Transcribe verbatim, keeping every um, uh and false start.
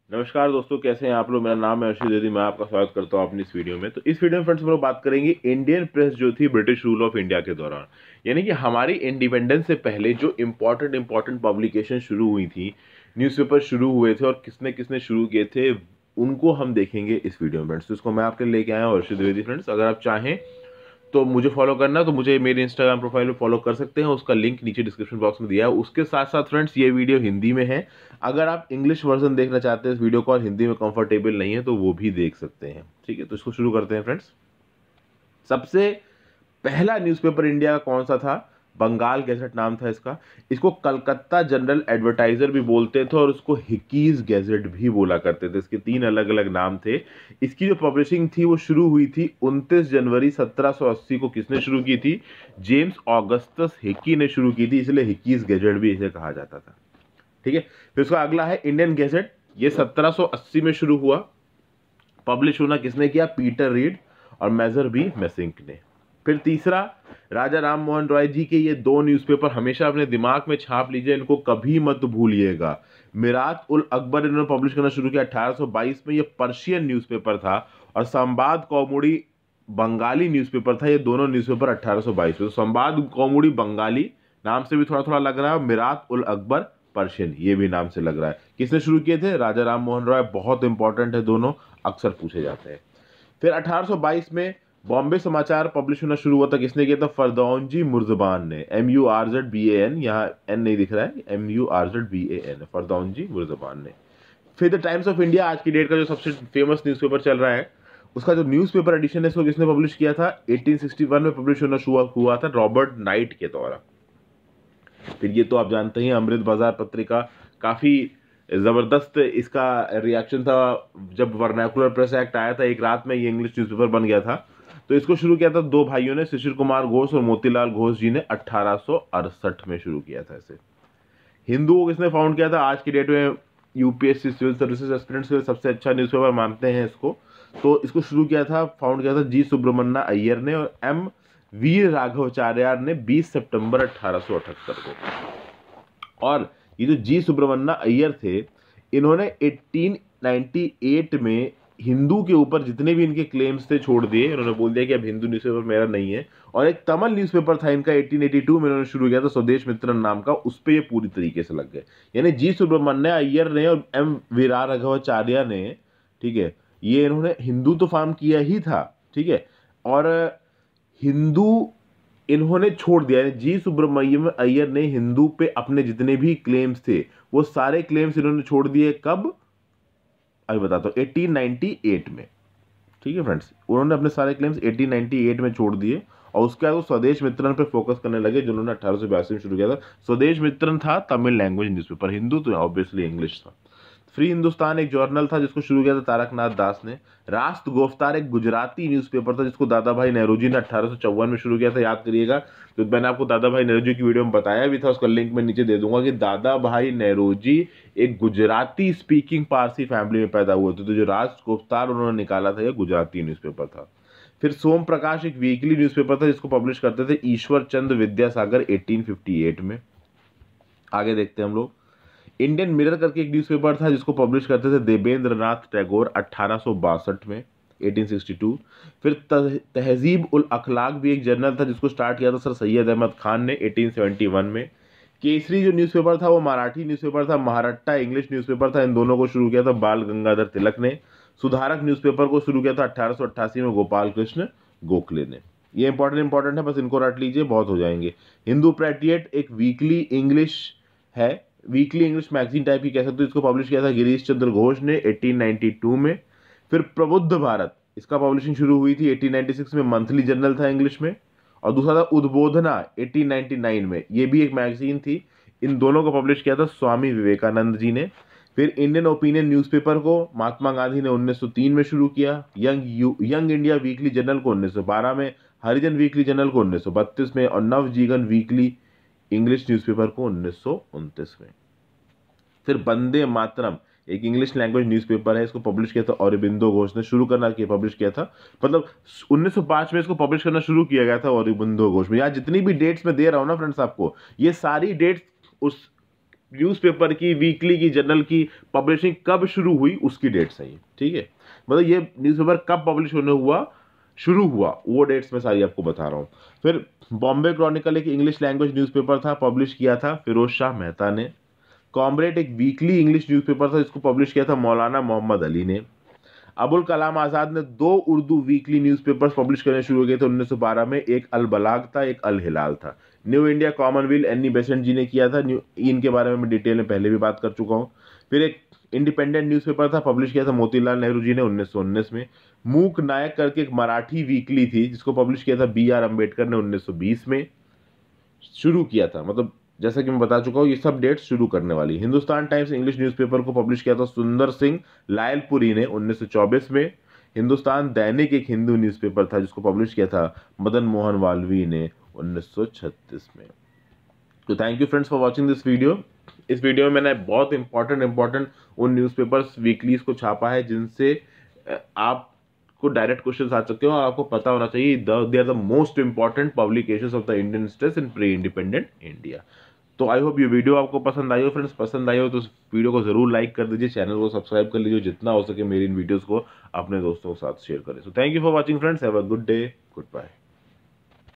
नमस्कार दोस्तों, कैसे हैं आप लोग। मेरा नाम है अर्षित दीदी, मैं आपका स्वागत करता हूं अपनी इस वीडियो में। तो इस वीडियो में फ्रेंड्स हम लोग बात करेंगे इंडियन प्रेस जो थी ब्रिटिश रूल ऑफ इंडिया के दौरान, यानी कि हमारी इंडिपेंडेंस से पहले जो इंपॉर्टेंट इंपॉर्टेंट पब्लिकेशन शुरू हुई थी, न्यूज़पेपर शुरू हुए थे और किसने किसने शुरू किए थे, उनको हम देखेंगे इस वीडियो में फ्रेंड्स। तो इसको मैं आपके लिए लेके आया हूँ अर्षित द्विवेदी फ्रेंड्स। अगर आप चाहें तो मुझे फॉलो करना, तो मुझे मेरे इंस्टाग्राम प्रोफाइल में फॉलो कर सकते हैं, उसका लिंक नीचे डिस्क्रिप्शन बॉक्स में दिया है। उसके साथ साथ फ्रेंड्स ये वीडियो हिंदी में है, अगर आप इंग्लिश वर्जन देखना चाहते हैं इस वीडियो को और हिंदी में कंफर्टेबल नहीं है तो वो भी देख सकते हैं। ठीक है, तो इसको शुरू करते हैं फ्रेंड्स। सबसे पहला न्यूज़पेपर इंडिया का कौन सा था? बंगाल गैजेट नाम था इसका। इसको कलकत्ता जनरल एडवर्टाइजर भी बोलते थे और उसको हिकीज गैजेट भी बोला करते थे। इसके तीन अलग अलग नाम थे। इसकी जो पब्लिशिंग थी वो शुरू हुई थी उनतीस जनवरी सत्रह सौ अस्सी को। किसने शुरू की थी? जेम्स ऑगस्टस हिकी ने शुरू की थी, इसलिए हिकीज गैजेट भी इसे कहा जाता था। ठीक है, फिर उसका अगला है इंडियन गैजेट। ये सत्रह सौ अस्सी में शुरू हुआ। पब्लिश होना किसने किया? पीटर रीड और मेजर बी मैसिंक ने। फिर तीसरा, राजा राम मोहन रॉय जी के ये दो न्यूज़पेपर हमेशा अपने दिमाग में छाप लीजिए, इनको कभी मत भूलिएगा। मिरात उल अकबर इन्होंने पब्लिश करना शुरू किया अठारह सौ बाईस में। ये पर्शियन न्यूज़पेपर था। और संबाद कौमुदी बंगाली न्यूज़पेपर था। ये दोनों न्यूज़पेपर अठारह सौ बाईस में। तो संबाद कौमुदी बंगाली नाम से भी थोड़ा थोड़ा लग रहा है, मिरात उल अकबर पर्शियन ये भी नाम से लग रहा है। किसने शुरू किए थे? राजा राम मोहन रॉय। बहुत इंपॉर्टेंट है दोनों, अक्सर पूछे जाते हैं। फिर अठारह सौ बाईस में बॉम्बे समाचार पब्लिश होना शुरू हुआ था। किसने किया था? फरदौनजी मुर्जबान ने। M U R Z B A N, यहाँ एन नहीं दिख रहा है, M U R Z B A N, Fardunji Marzban ने। फिर द टाइम्स ऑफ इंडिया आज की डेट का जो सबसे फेमस न्यूज़पेपर चल रहा है, उसका जो न्यूज़पेपर एडिशन है इसको किसने पब्लिश किया था? अठारह सौ इकसठ में पब्लिश होना शुरू हुआ था रॉबर्ट नाइट के द्वारा। फिर ये तो आप जानते हैं अमृत बाजार पत्रिका, काफ़ी ज़बरदस्त इसका रिएक्शन था जब वर्नाकुलर प्रेस एक्ट आया था। एक रात में ये इंग्लिश न्यूज़पेपर बन गया था। तो इसको शुरू किया था दो भाइयों ने, शिशिर कुमार घोष और मोतीलाल घोष जी ने अठारह सौ अड़सठ में शुरू किया था इसे। हिंदू को किसने फाउंड किया था? आज की डेट में यूपीएससी सिविल सर्विसेज एस्पिरेंट्स के लिए सबसे अच्छा न्यूज़पेपर मानते हैं इसको। तो इसको शुरू किया था, फाउंड किया था जी सुब्रमण्य अय्यर ने और एम वीर राघवाचार्य ने बीस सितंबर अठारह सौ अठहत्तर को। और ये जो जी सुब्रमण्य अय्यर थे, इन्होंने अठारह सौ अट्ठानवे में हिंदू के ऊपर जितने भी इनके क्लेम्स थे छोड़ दिए। इन्होंने बोल दिया कि अब हिंदू न्यूज़पेपर मेरा नहीं है। और एक तमिल न्यूज़पेपर था इनका अठारह सौ बयासी में इन्होंने शुरू किया था स्वदेश मित्रन नाम का, उस पर ये पूरी तरीके से लग गए। यानी जी सुब्रमण्य अय्यर ने और एम वीरा राघवाचार्य ने, ठीक है, ये इन्होंने हिंदू तो फार्म किया ही था, ठीक है, और हिंदू इन्होंने छोड़ दिया। जी सुब्रमण्यम अय्यर ने हिंदू पे अपने जितने भी क्लेम्स थे वो सारे क्लेम्स इन्होंने छोड़ दिए। कब? अभी बताता हूँ, अठारह सौ अट्ठानवे में। ठीक है फ्रेंड्स, उन्होंने अपने सारे क्लेम्स अठारह सौ अट्ठानवे में छोड़ दिए और उसके बाद वो स्वदेश मित्रन पे फोकस करने लगे, जिन्होंने अठारह सौ बयासी में शुरू किया था। स्वदेश मित्रन था तमिल लैंग्वेज न्यूज़पेपर, हिंदू तो ऑब्वियसली इंग्लिश था। फ्री हिंदुस्तान एक जर्नल था जिसको शुरू किया था तारकनाथ दास ने। रास्त गिरफ्तार एक गुजराती न्यूज़पेपर था जिसको दादा भाई नेहरू जी ने अठारह सौ चौवन में शुरू किया था। याद करिएगा, तो मैंने आपको दादा भाई नेहरू जी की वीडियो में बताया भी था, उसका लिंक मैं नीचे दे दूंगा कि दादा भाई नेहरू जी एक गुजराती स्पीकिंग पारसी फैमिली में पैदा हुए थे। तो जो रास्त गिरफ्तार उन्होंने निकाला था, यह गुजराती न्यूज़पेपर था। फिर सोम प्रकाश एक वीकली न्यूज़पेपर था जिसको पब्लिश करते थे ईश्वर चंद्र विद्यासागर अठारह सौ अट्ठावन में। आगे देखते हैं हम लोग। इंडियन मिरर करके एक न्यूज़पेपर था जिसको पब्लिश करते थे देवेंद्र नाथ टैगोर अठारह सौ बासठ में, अठारह सौ बासठ। फिर तहजीब उल अखलाक भी एक जर्नल था जिसको स्टार्ट किया था सर सैयद अहमद खान ने अठारह सौ इकहत्तर में। केसरी जो न्यूज़पेपर था वो मराठी न्यूज़पेपर था, महाराष्ट्र इंग्लिश न्यूज़पेपर था। इन दोनों को शुरू किया था बाल गंगाधर तिलक ने। सुधारक न्यूज़पेपर को शुरू किया था अठारह सौ अट्ठासी में गोपाल कृष्ण गोखले ने। ये इंपॉर्टेंट इंपॉर्टेंट है, बस इनको रट लीजिए, बहुत हो जाएंगे। हिंदू पैट्रियट एक वीकली इंग्लिश है, वीकली इंग्लिश मैगजीन टाइप की कह सकते हो। इसको पब्लिश किया था गिरीश चंद्र घोष ने अठारह सौ बानवे में। फिर प्रबुद्ध भारत, इसका पब्लिशिंग शुरू हुई थी अठारह सौ छियानवे में, मंथली जर्नल था इंग्लिश में। और दूसरा था उद्बोधना अठारह सौ निन्यानवे में, ये भी एक मैगजीन थी। इन दोनों को पब्लिश किया था स्वामी विवेकानंद जी ने। फिर इंडियन ओपिनियन न्यूज़पेपर को महात्मा गांधी ने उन्नीस सौ तीन में शुरू किया। Young young India weekly journal को उन्नीस सौ बारह में, हरिजन वीकली जर्नल को उन्नीस सौ बत्तीस में और नवजीवन वीकली इंग्लिश न्यूज़पेपर को उन्नीस सौ उनतीस में। फिर वंदे मातरम एक इंग्लिश लैंग्वेज न्यूज़पेपर है, इसको पब्लिश किया था अरबिंदो घोष ने। शुरू करना किया पब्लिश किया था, मतलब उन्नीस सौ पाँच में इसको पब्लिश करना शुरू किया गया था अरबिंदो घोष में। यहाँ जितनी भी डेट्स मैं दे रहा हूँ ना फ्रेंड्स आपको, ये सारी डेट्स उस न्यूज़पेपर की, वीकली की, जर्नल की पब्लिशिंग कब शुरू हुई उसकी डेट्स हैं, ठीक है। मतलब ये न्यूज़पेपर कब पब्लिश होने हुआ शुरू हुआ वो डेट्स मैं सारी आपको बता रहा हूँ। फिर बॉम्बे क्रॉनिकल एक इंग्लिश लैंग्वेज न्यूज़पेपर था, पब्लिश किया था फिरोज शाह मेहता ने। कॉमरेड एक वीकली इंग्लिश न्यूज़पेपर था जिसको पब्लिश किया था मौलाना मोहम्मद अली ने। अबुल कलाम आज़ाद ने दो उर्दू वीकली न्यूज़पेपर्स पब्लिश करने शुरू किए थे उन्नीस सौ बारह में, एक अल बलाग था, एक अल हिलाल था। New India Commonweal Annie Besant ji ने किया था, न्यू इनके बारे में मैं डिटेल में पहले भी बात कर चुका हूँ। फिर एक इंडिपेंडेंट न्यूज़पेपर था, पब्लिश किया था मोतीलाल नेहरू जी ने उन्नीस सौ उन्नीस में। मूक नायक करके एक मराठी वीकली थी जिसको पब्लिश किया था बी आर अम्बेडकर ने उन्नीस सौ बीस में शुरू किया था। मतलब जैसा कि मैं बता चुका हूँ ये सब डेट्स शुरू करने वाली। हिंदुस्तान टाइम्स इंग्लिश न्यूज़पेपर को पब्लिश किया था सुंदर सिंह लायलपुरी ने उन्नीस सौ चौबीस में। हिंदुस्तान दैनिक एक हिंदू न्यूज़पेपर था जिसको पब्लिश किया था मदन मोहन मालवीय ने उन्नीस सौ छत्तीस में। तो thank you friends for watching this video. इस वीडियो में मैंने बहुत इंपॉर्टेंट इंपॉर्टेंट उन न्यूज़पेपर्स वीकलीज को छापा है जिनसे आप को डायरेक्ट क्वेश्चंस आ सकते हो और आपको पता होना चाहिए they are the most important publications of the Indian states in pre independent India. तो आई होप ये वीडियो आपको पसंद आई हो फ्रेंड्स। पसंद आई हो तो इस वीडियो को जरूर लाइक कर दीजिए, चैनल को सब्सक्राइब कर लीजिए, जितना हो सके मेरी इन वीडियोस को अपने दोस्तों के साथ शेयर करें। So thank you for watching friends, have a good day, good bye.